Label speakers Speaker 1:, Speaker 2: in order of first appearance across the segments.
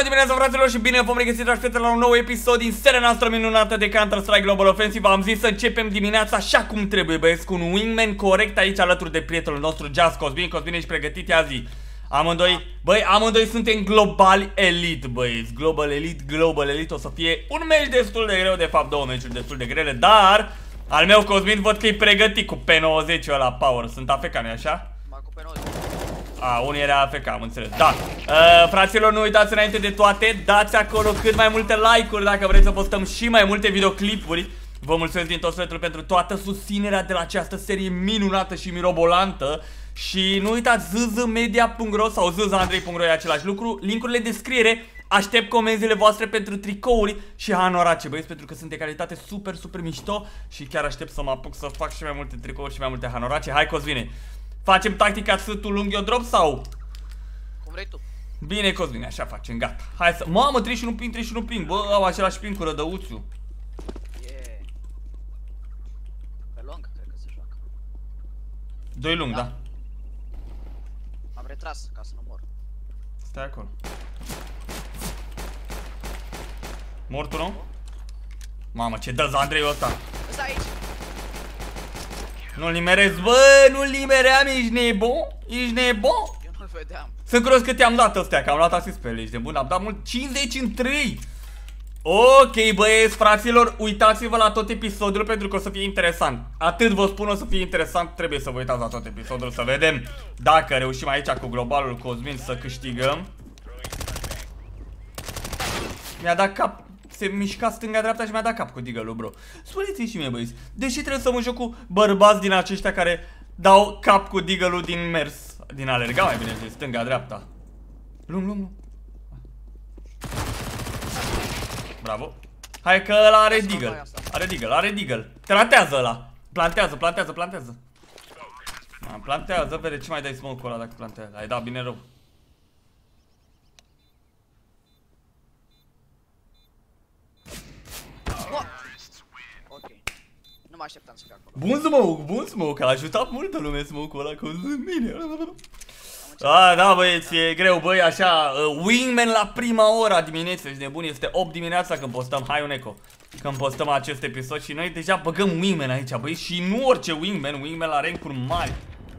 Speaker 1: dimineața, fraților, și bine v-am regăsit, dragi prieteni, la un nou episod din seria noastră minunată de Counter-Strike Global Offensive. Am zis să începem dimineața așa cum trebuie, băieți, cu un wingman corect aici alături de prietenul nostru, Just Cosmin. Cosmin, ești pregătit? Ia zi. Amândoi, băi, amândoi suntem global elite, băieți. Global elite, o să fie un meci destul de greu, de fapt două meciuri destul de grele, dar al meu Cosmin văd că e pregătit cu P90 ăla power. Sunt AFK, nu-i așa?
Speaker 2: Cu P90.
Speaker 1: A, unii era AFK, am înțeles. Da. Fraților, nu uitați înainte de toate, dați acolo cât mai multe like-uri dacă vreți să postăm și mai multe videoclipuri. Vă mulțumesc din tot sufletul pentru toată susținerea de la această serie minunată și mirobolantă. Și nu uitați zzmedia.ro sau zzandrei.ro e același lucru. Linkurile de descriere. Aștept comenzile voastre pentru tricouri și hanorace, băieți, pentru că sunt de calitate super, super mișto. Și chiar aștept să mă apuc să fac și mai multe tricouri și mai multe hanorace. Hai, Cosmine, facem tactica tu lung eu drop sau?
Speaker 2: Cum vrei tu.
Speaker 1: Bine, Cosmine, așa facem, gata. Hai să... Mamă, 31 ping, 31 ping. Bă, au același ping cu Rădăuțiu.
Speaker 2: Yeah. Pe lung, cred că se joacă.
Speaker 1: 2 lung, da.
Speaker 2: Am retras ca să nu mor.
Speaker 1: Stai acolo. Mor tu, nu? Mamă, ce dă Andrei ăsta.
Speaker 2: Ăsta aici.
Speaker 1: Nu-l nimerezi, bă, nu-l nimeream, ești nebun? Ești nebun?
Speaker 2: Eu nu-l vedeam.
Speaker 1: Sunt curios că te-am dat ăstea, că am luat asist pe ele, ești nebun, am dat mult, 50 în 3. Ok, băieți, fraților, uitați-vă la tot episodul pentru că o să fie interesant. Atât vă spun, o să fie interesant, trebuie să vă uitați la tot episodul, să vedem dacă reușim aici cu globalul Cosmin să câștigăm. Mi-a dat cap, se mișca stânga-dreapta și mi-a dat cap cu deagle-ul, bro. Spuneți-mi și mie, băieți, deși trebuie să mă joc cu bărbați din aceștia care dau cap cu deagle-ul din mers, din alerga, mai bine zis, stânga-dreapta. Lung. Bravo. Hai că ăla are deagle. Are deagle. Plantează ăla. Plantează. Plantează, vede ce mai dai smoke-ul ăla dacă plantează. Ai dat bine rău.
Speaker 2: Ok. Nu mă așteptam să fie acolo.
Speaker 1: Bun smoke, a ajutat multă lume smoke-ul ăla cu mine. Da, băieți, e greu, băi, așa, wingman la prima ora dimineața, ești nebun, este 8 dimineața când postăm, hai un eco, când postăm acest episod și noi deja băgăm wingman aici, băi, și nu orice wingman la rank-uri mari.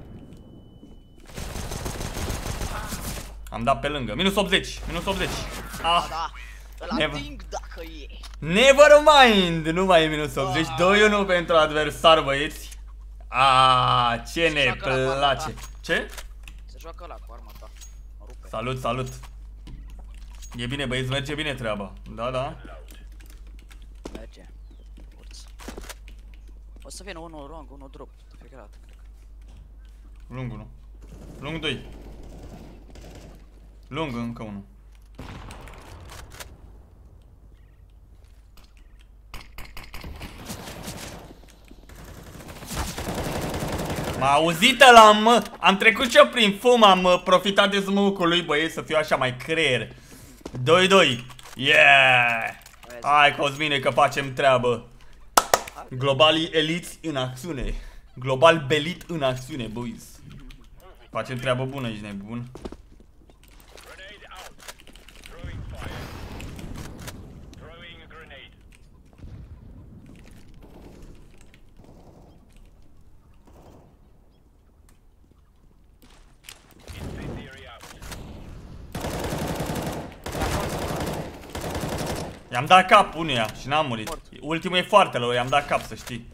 Speaker 1: Am dat pe lângă, minus 80. Ah,
Speaker 2: Da, ăla ating dacă e.
Speaker 1: never mind, nu mai e minus 80, 2-1 pentru adversar, băieți. Ce ne place. Ce?
Speaker 2: Se joacă ăla cu arma ta. Mă rupe.
Speaker 1: Salut. E bine, băieți, merge bine treaba. Da.
Speaker 2: Merge. Urț. O să vină unul wrong, unul drop. Fiecare dată, cred că.
Speaker 1: Lung 1. Lung 2. Lung încă 1. M-a auzit ăla, mă. Am trecut și eu prin fum, am profitat de smoke-ul lui, băieți, să fiu așa mai creier. 2-2. Yeah! Hai, Cosmine, că facem treabă. Globalii eliți în acțiune. Global belit în acțiune, boys. Facem treabă bună, ești nebun. I-am dat cap unuia și n-am murit. Ultimul e foarte rău, i-am dat cap, să știi.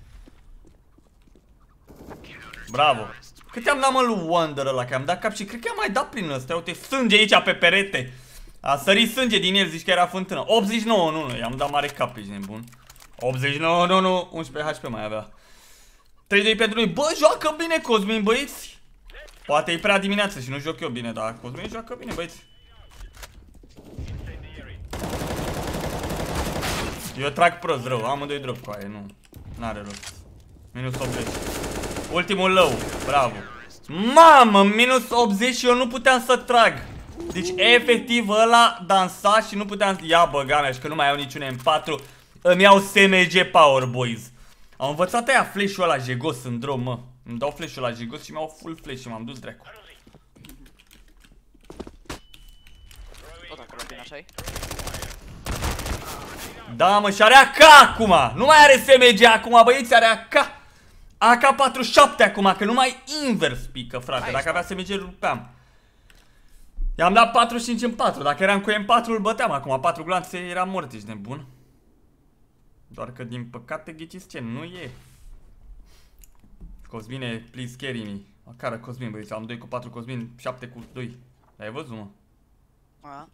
Speaker 1: Bravo. Cât i-am dat, mă, lui Wonder ăla, că i-am dat cap și cred că i-am mai dat prin ăsta. Uite, sânge aici pe perete. A sărit sânge din el, zici că era fântână. 89, nu, i-am dat mare cap, ești nebun. 89, nu, 11 HP mai avea. 3-2 pentru noi. Bă, joacă bine Cosmin, băieți. Poate e prea dimineață și nu joc eu bine, dar Cosmin joacă bine, băieți. Eu trag prost rău, amândoi drop cu aia, nu. N-are rost. Minus 80. Ultimul low, bravo. Mamă, minus 80 și eu nu puteam să trag. Deci efectiv ăla dansa și nu puteam. Ia băga mea, și că nu mai au niciun M4. Îmi iau SMG Power, boys. Am învățat aia flash-ul ăla jegos în drum, mă. Îmi dau flash-ul ăla jegos și mi-au full flash și m-am dus dracu.
Speaker 2: Tot acolo bine așa-i?
Speaker 1: Da, mă, și are AK acum. Nu mai are SMG acum, băieți, are AK. AK-47 acum, că nu mai invers pică, frate. Dacă avea SMG îl rupeam. I-am dat 45 în 4. Dacă eram cu M4 îl băteam acum. 4 glanțe, eram mort, ești nebun. Doar că din păcate ghiciți ce, nu e. Cosmine, please carry me. Care Cosmin, băieți, am 2 cu 4 Cosmin, 7 cu 2. Ai văzut, mă?
Speaker 2: A.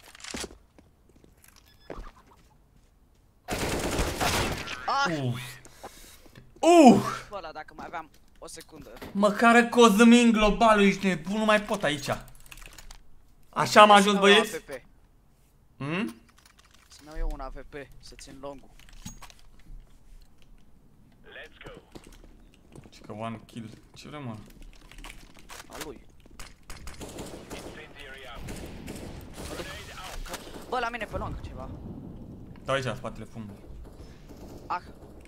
Speaker 2: Bă, ăla, dacă mai aveam o secundă.
Speaker 1: Măcar Cosmin globalul, ești nebun, nu mai pot aici. Așa am ajuns, băieți?
Speaker 2: Să ne eu un AVP, să țin longul.
Speaker 1: Ce că one kill, ce vrem, mă?
Speaker 2: A lui. Bă, la mine pe long ceva.
Speaker 1: Dau aici, în spatele fumului.
Speaker 2: Ah.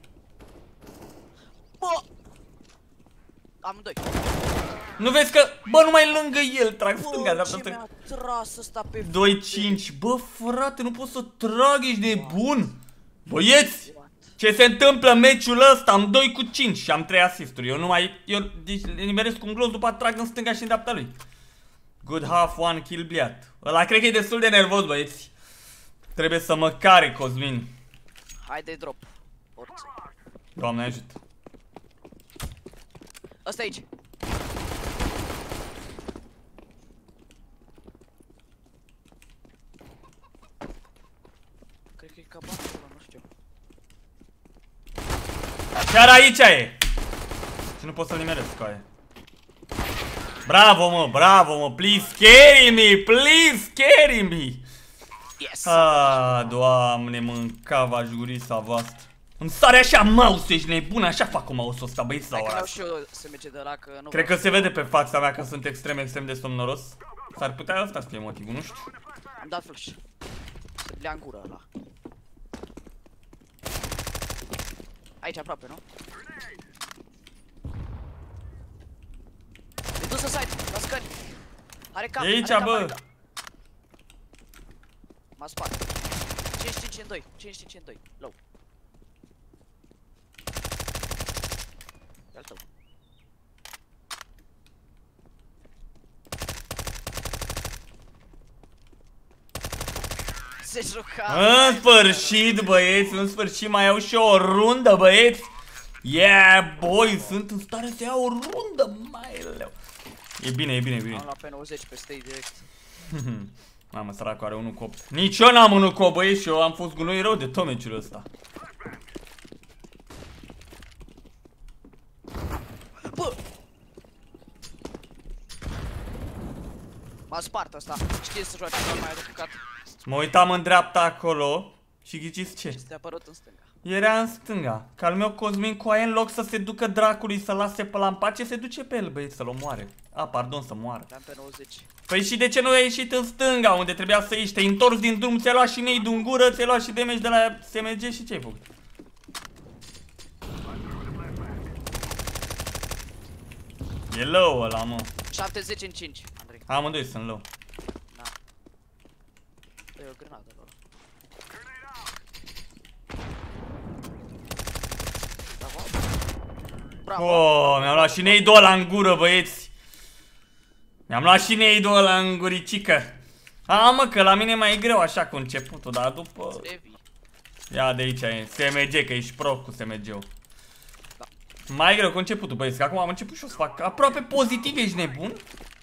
Speaker 2: Bă! Amândoi.
Speaker 1: Nu vezi că, bă, numai lângă el trag stânga, dreapta,
Speaker 2: stânga. Ce mi-a tras ăsta pe
Speaker 1: 2-5, bă, frate, nu pot să trag, ești nebun. Băieți, ce se întâmplă în meciul ăsta? Am 2 cu 5 și am 3 asisturi. Eu nu mai, deci nimeresc cu un glos, după trag în stânga și în dreapta lui. Good half, one kill, bliat. Ăla cred că e destul de nervos, băieți. Trebuie să mă care, Cosmin.
Speaker 2: Haide drop. Orice.
Speaker 1: Doamne ajută.
Speaker 2: Ăsta aici. Cred că e cabanul ăla, nu știu.
Speaker 1: Chiar aici e. Și nu pot să-l nimeresc cu aia. Bravo mă, please carry me, please carry me.
Speaker 2: Yes.
Speaker 1: Doamne, mâncava jurisa voastră. Îmi sare așa mouse, ești nebun, așa fac cu mouse-ul ăsta, băieți, sau
Speaker 2: ăla. Și eu SMG de ăla, că nu.
Speaker 1: Cred că se vede pe fața mea că sunt extrem de somnoros. S-ar putea ăsta să fie motivul, nu știu.
Speaker 2: Am dat flash. Se blea în gură ăla. Aici aproape, nu? E dus în site, la scări. Are cap,
Speaker 1: e aici, bă.
Speaker 2: M-a spart. 55 în 2, 55 în 2, low. E-al tău. Se juca.
Speaker 1: În sfârșit, băieți, în sfârșit mai iau și o rundă, băieți. Yeah, boy, sunt în stare să iau o rundă, mai leu. E bine.
Speaker 2: Am luat pe 90 pe stay direct.
Speaker 1: Mamă, săracul are 1 cu 8. Nici eu n-am 1 cu 8, băieți, și eu am fost gunoi rău de tot meciul ăsta.
Speaker 2: Bă! M-a spart ăsta. Știe să joace doar mai adecat.
Speaker 1: Mă uitam în dreapta acolo și ghiciți ce?
Speaker 2: Ți-a apărut în stânga.
Speaker 1: Era în stânga. Că al meu Cosmin cu aia, în loc să se ducă dracului să lase pe la în pace, se duce pe el, băieți, să-l omoare. A, pardon, să moară.
Speaker 2: Am pe 90.
Speaker 1: Păi și de ce nu ai ieșit în stânga, unde trebuia să ieși? Te-ai întors din drum, ți-ai luat și nade în gură, ți-ai luat și damage de la SMG și ce-ai făcut? E low ăla, mă.
Speaker 2: 70 în 5, Andrei.
Speaker 1: Amândoi sunt low.
Speaker 2: Da. E o grenadă lor. Bravo.
Speaker 1: Oh, mi-am luat și nade-ul ăla în gură, băieți. Mi-am luat și nade-ul ăla în guricică. A, mă, că la mine e mai greu așa cu începutul, dar după... Ia de aici e, SMG, că ești pro cu SMG-ul.
Speaker 2: Da.
Speaker 1: Mai greu cu începutul, băieți, că acum am început și o să fac aproape pozitiv, ești nebun?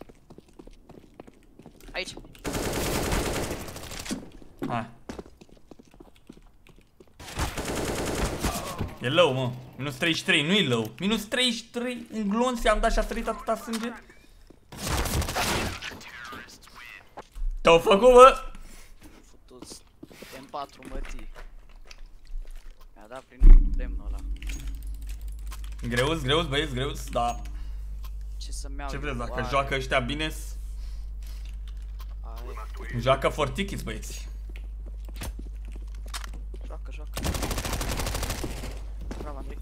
Speaker 2: Aici.
Speaker 1: Hai. E low, mă. Minus 33, nu e low. Minus 33, un glonț i-am dat și a sărit atâta sânge. Te-au făcut, bă?
Speaker 2: Futu-ți M4 mătii. Mi-a dat prin lemnul ăla.
Speaker 1: Greuz, băieți, greuz, da.
Speaker 2: Ce să-mi iau?
Speaker 1: Ce vreți, dacă joacă ăștia bine? Joacă fortichis, băieți.
Speaker 2: Joacă. Bravo, Andrei.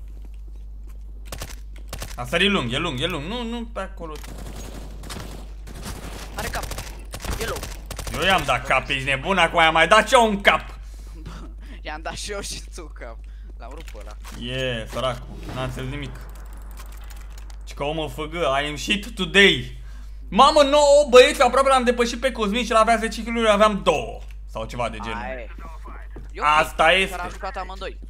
Speaker 1: A sărit lung, e lung, nu pe acolo.
Speaker 2: Are cap. E low.
Speaker 1: Eu i-am dat cap, ești nebun, acum i-am mai dat și eu un cap.
Speaker 2: I-am dat și eu și tu cap. L-am rupt pe ăla.
Speaker 1: Săracul, n-a înțeles nimic. Și că omul făgă, I am shit today. Mamă, 9 băieți, aproape l-am depășit pe Cosmin și el avea 10 kg, aveam 2. Sau ceva de genul. Asta este.
Speaker 2: Care am jucat amândoi.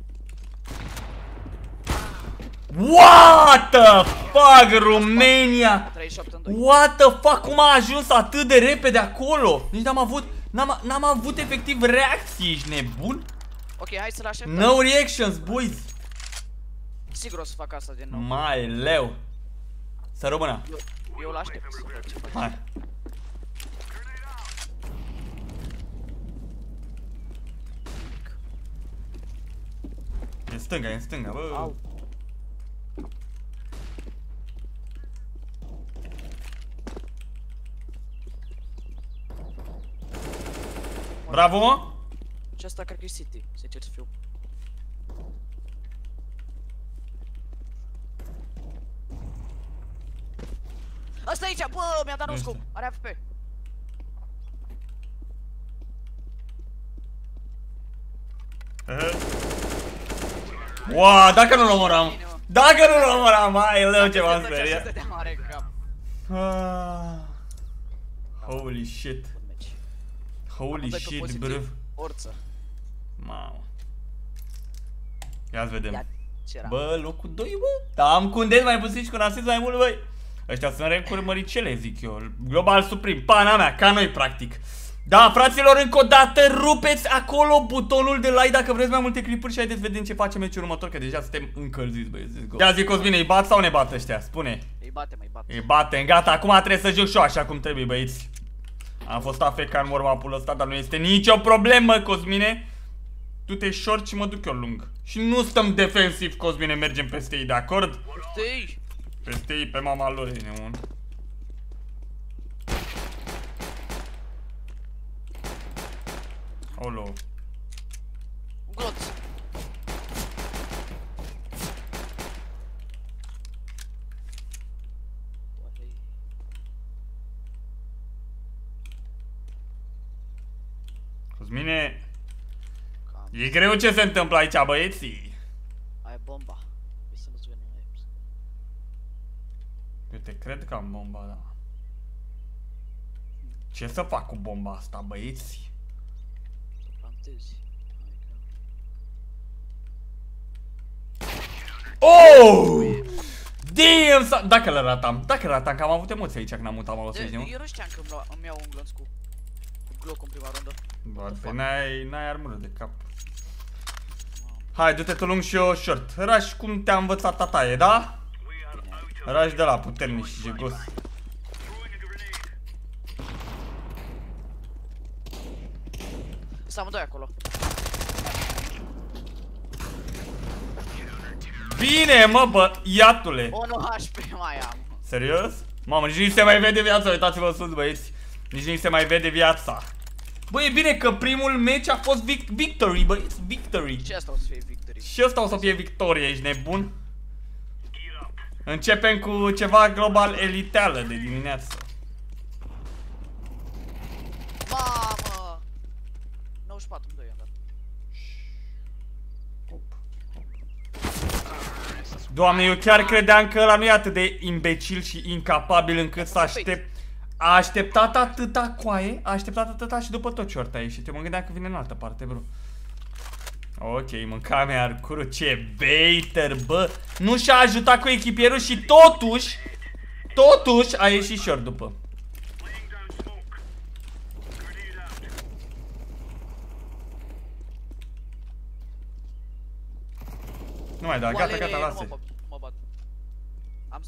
Speaker 1: What the fuck, România?
Speaker 2: 38 în 2.
Speaker 1: What the fuck, cum a ajuns atât de repede acolo? Nici n-am avut efectiv reacții, ești nebun?
Speaker 2: Ok, hai să-l așteptăm.
Speaker 1: No reactions, boys.
Speaker 2: Sigur o să fac asta din nou.
Speaker 1: Mai leu. Să rămână.
Speaker 2: Eu l-aștept să văd ce faci.
Speaker 1: Hai. E în stânga, bă.
Speaker 2: Au.
Speaker 1: Bravo, mă.
Speaker 2: Și asta cred că e City, sincer să fiu. Asta aici, bă, mi-a dat un scoop. Are AFP.
Speaker 1: Wow, dacă nu-l omăram. Dacă nu-l omăram, mai leu ce m-am speriat. Holy shit. Holy shit, bro.
Speaker 2: Orță.
Speaker 1: Mamă. Ia să vedem.
Speaker 2: Ce era?
Speaker 1: Bă, locul 2, bă. Da, am cu un dead mai puțin și cu un asist mai mult, băi. Ăștia sunt recuri măricele, zic eu. Global Supreme, pana mea, ca noi, practic. Da, fraților, încă o dată, rupeți acolo butonul de like dacă vreți mai multe clipuri și haideți să vedem ce face meciul următor, că deja suntem încălziți, băi. Ia zi, Cosmine, îi bat sau ne bat ăștia? Spune.
Speaker 2: Îi batem, îi batem.
Speaker 1: Îi batem, gata, acum trebuie să joc și eu așa cum trebuie, băieți. Am fost AFK în warm-up-ul ăsta, dar nu este nicio problemă, Cosmine. Tu te short și mă duc eu lung. Și nu stăm defensiv, Cosmine, mergem peste ei, de acord?
Speaker 2: Peste ei?
Speaker 1: Peste ei, pe mama lor, e neun. Olo.
Speaker 2: Un gloț.
Speaker 1: Cosmine, e greu ce se întâmplă aici, băieții.
Speaker 2: Ai bomba. Să nu-ți venim aici.
Speaker 1: Eu te cred că am bomba, da. Ce să fac cu bomba asta, băieți?
Speaker 2: Să plantezi.
Speaker 1: Oh! Damn! Dacă le ratam, că am avut emoții aici când am mutat mouse-ul, știi, mă?
Speaker 2: Eu nu știam că îmi iau un glonț cu Glock în prima rundă.
Speaker 1: Bă, n-ai armură de cap. Hai, du-te tu lung și eu short. Rush cum te-a învățat tataie, da? Rush de la puternic și jegos.
Speaker 2: Sunt amândoi acolo.
Speaker 1: Bine, mă, bă, iatule.
Speaker 2: 1 HP mai am.
Speaker 1: Serios? Mamă, nici nu se mai vede viața, uitați-vă sus, băieți. Nici nu se mai vede viața. Bă, e bine că primul meci a fost victory, băieți, victory.
Speaker 2: Și asta o să fie victory.
Speaker 1: Și ăsta o să fie victorie, ești nebun? Începem cu ceva global eliteală de dimineață.
Speaker 2: Mamă! 94, 2 am dat.
Speaker 1: Doamne, eu chiar credeam că ăla nu e atât de imbecil și incapabil încât să a așteptat atâta coaie, a așteptat atâta și după tot ciorta a ieșit. Eu mă gândeam că vine în altă parte, bro. Ok, mânca mea arcurul, ce baiter, bă. Nu și-a ajutat cu echipierul și totuși a ieșit short după. Nu mai da, gata, gata, lasă.
Speaker 2: Mă bat. Am...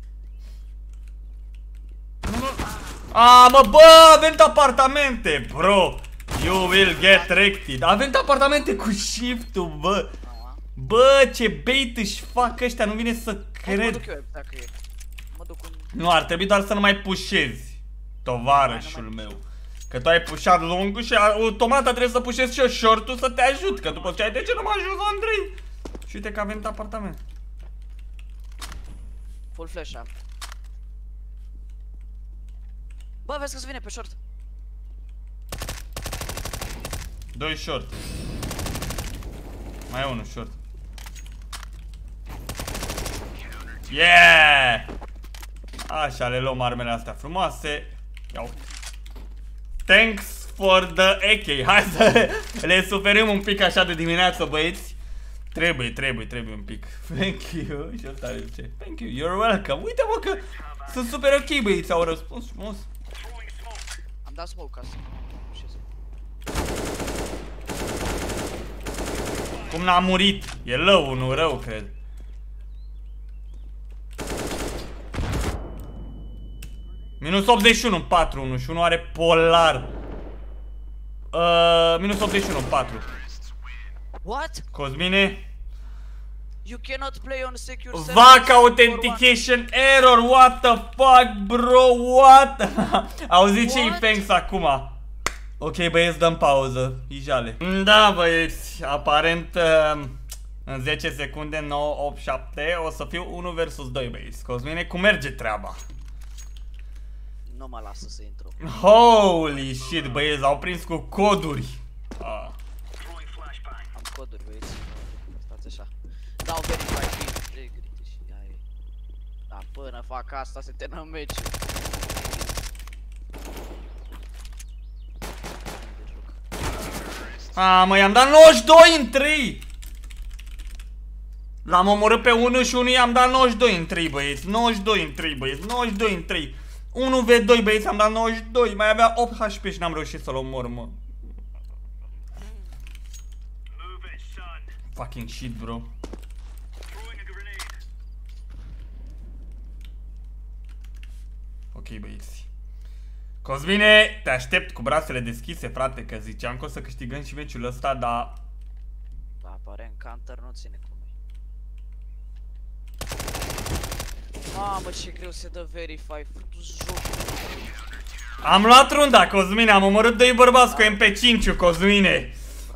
Speaker 1: Mă, bă, a venit apartamente, bro. You will get wrecked. A venit apartamente cu shift-ul, bă. Bă, ce bait își fac ăștia, nu vine să cred.
Speaker 2: Mă duc eu, dacă e. Mă duc un...
Speaker 1: Nu, ar trebui doar să nu mai pușezi, tovarășul meu. Că tu ai pușat lungul și automat trebuie să pușezi și eu short-ul să te ajut. Că după ce ai de ce nu mă ajut, Andrei? Și uite că a venit apartament.
Speaker 2: Full flash am. Bă, vezi că se vine pe short.
Speaker 1: Doi short. Mai e unul short. Yeah! Așa, le luăm armele astea frumoase. Ia uite. Thanks for the AK. Hai să le suferim un pic așa de dimineață, băieți. Trebuie un pic. Thank you. Și ăsta le zice. Thank you, you're welcome. Uite, mă, că sunt super ok, băieți. Au răspuns frumos.
Speaker 2: Am dat smoke ca să...
Speaker 1: Cum n-a murit? E rău, nu rău, cred. Minus 81 în 4-1 și unul are polar. Minus 81 în 4.
Speaker 2: What?
Speaker 1: Cosmine.
Speaker 2: You cannot play on secure server.
Speaker 1: VAC authentication error. What the fuck, bro? What? Auziți ce-i thanks acum? Ok, băieți, dăm pauză. Ijale. Da, băieți, aparent în 10 secunde, 9, 8, 7 o să fiu 1 versus 2, băieți. Cosmine, cum merge treaba?
Speaker 2: Nu mă lasă să intru.
Speaker 1: Holy shit, băieți, au prins cu coduri.
Speaker 2: Am coduri, băieți. Stați așa. Dau verify integrity și aia. Da, până fac asta se termină meciul.
Speaker 1: Mă, i-am dat 92 în 3. L-am omorât pe unul și unul i-am dat 92 în 3, băieți. 92 în 3, băieți. 92 în 3. 1v2, băieți, am dat 92. Mai avea 8 HP și n-am reușit să-l omor, mă. Fucking shit, bro. Ok, băieți. Cosmine, te aștept cu brațele deschise, frate, că ziceam că o să câștigăm și meciul ăsta, dar...
Speaker 2: Da, apare în counter, nu ține cu noi. Mamă, ce greu se dă verify, fătu-ți jocul.
Speaker 1: Am luat runda, Cosmine, am omorât 2 bărbați cu MP5-ul, Cosmine.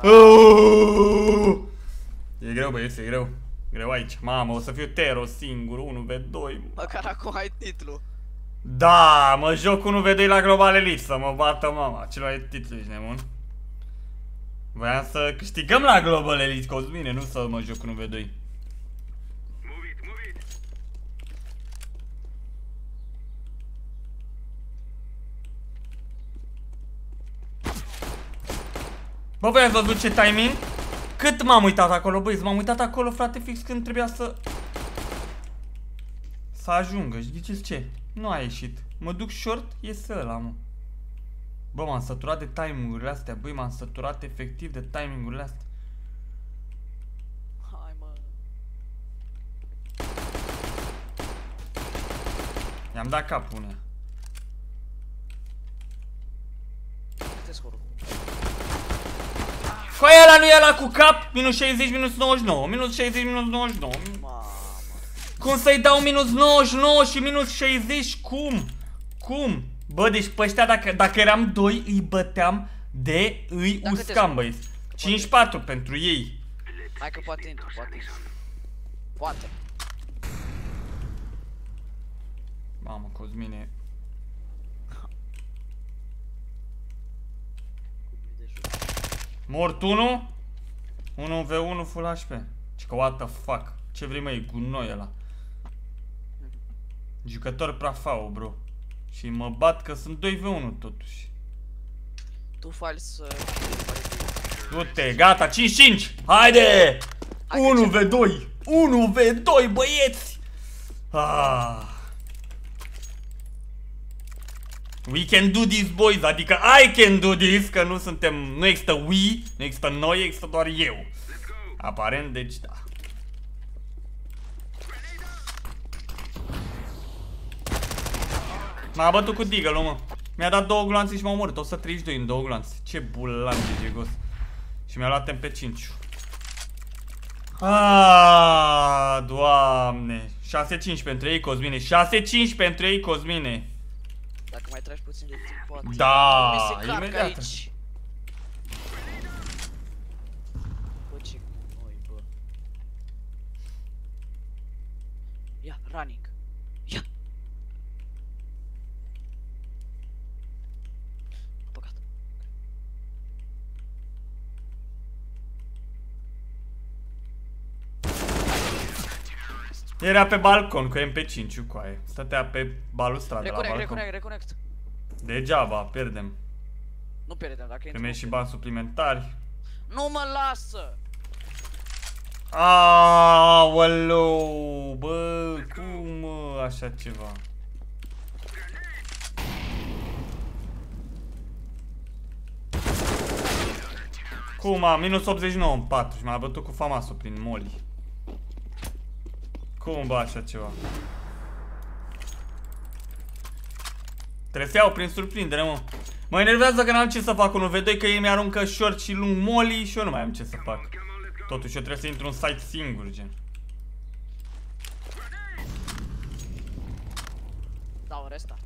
Speaker 1: E greu, băieți, e greu. Greu aici. Mamă, o să fiu Tero singur, 1v2.
Speaker 2: Măcar acum ai titlu.
Speaker 1: Da, mă joc 1v2 la Global Elite, să mă bată mama. Ce luai titlu, ești nebun? Voiam să câștigăm la Global Elite, Cosmine, nu să mă joc 1v2. Bă, voi ați văzut ce timing? Cât m-am uitat acolo, băi, m-am uitat acolo, frate, fix când trebuia să ajungă, știți ce? Nu a ieșit. Mă duc short, iese ăla, mă. Bă, m-am săturat de timing-urile astea, băi, m-am săturat efectiv de timing-urile astea.
Speaker 2: Hai, mă.
Speaker 1: I-am dat capul unea.
Speaker 2: Câte scorul?
Speaker 1: Cu ăla nu e ăla cu cap, minus 60, minus 99, minus 60, minus 99.
Speaker 2: Mamă.
Speaker 1: Cum să-i dau minus 99 și minus 60? Cum? Cum? Bă, deci pe ăștia dacă eram 2 îi băteam de îi uscam, băieți. 5-4 pentru ei.
Speaker 2: Hai că poate intru, poate intru. Poate.
Speaker 1: Mamă, Cosmine. Mort 1. 1v1 full HP. Ce că what the fuck? Ce vrei, măi, gunoi ăla? Jucător prafau, bro. Și mă bat că sunt 2v1 totuși.
Speaker 2: Tu faci să...
Speaker 1: Du-te, gata, 5-5. Haide! 1v2. 1v2, băieți. We can do this, boys. Adică I can do this. Că nu suntem, nu există we, nu există noi, există doar eu. Aparent, deci da. M-a bătut cu deagle-ul, mă. Mi-a dat 2 gloanțe și m-a omorât. 132 în 2 gloanțe. Ce bulan de jegos. Și mi-a luat MP5. Doamne. 6-5 pentru ei, Cosmine. 6-5 pentru ei, Cosmine.
Speaker 2: Dacă mai tragi puțin de timp, poate.
Speaker 1: Da,
Speaker 2: imediat.
Speaker 1: imediat.
Speaker 2: Aici. Bă, ce noi, bă. Ia, running. Ia. Păcat.
Speaker 1: Era pe balcon cu MP5-ul cu aia. Stătea pe balustradă la balcon.
Speaker 2: Reconnect.
Speaker 1: Degeaba, pierdem.
Speaker 2: Nu pierdem dacă intru.
Speaker 1: Primești și bani suplimentari.
Speaker 2: Nu mă lasă!
Speaker 1: Aoleu, bă, cum mă, așa ceva? Cum am? Minus 89 în 4 și m-a bătut cu famasul prin moli. Cum bă așa ceva? Trebuie să iau prin surprindere, mă. Mă enervează că n-am ce să fac 1v2, că ei mi-aruncă short și lung moli și eu nu mai am ce să fac. Totuși eu trebuie să intru în site singur, gen.
Speaker 2: Dau restart.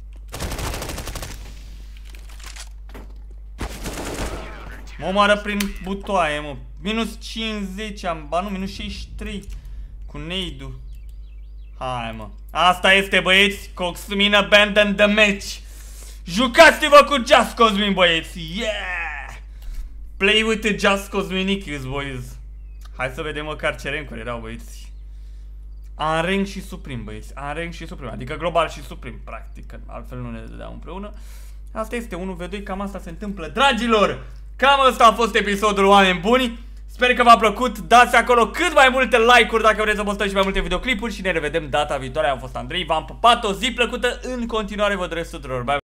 Speaker 1: Mă omoară prin butoaie, mă. Minus 50 am, ba nu, minus 63. Cu nade-ul. Hai, mă. Asta este, băieți. Cosmin abandon the match. Jucați-vă cu Just Cosmin, băieți. Yeah! Play with the Just Cosminicus, boys. Hai să vedem măcar ce rank-uri erau, băieți. Unrank și Supreme, băieți. Unrank și Supreme, adică global și Supreme, practic, că altfel nu ne dădeau împreună. Asta este 1v2, cam asta se întâmplă, dragilor. Cam asta a fost episodul, oameni buni. Sper că v-a plăcut, dați acolo cât mai multe like-uri dacă vreți să postăm și mai multe videoclipuri și ne revedem data viitoare. Am fost Andrei, v-am pupat, o zi plăcută în continuare, vă doresc tuturor. Bye.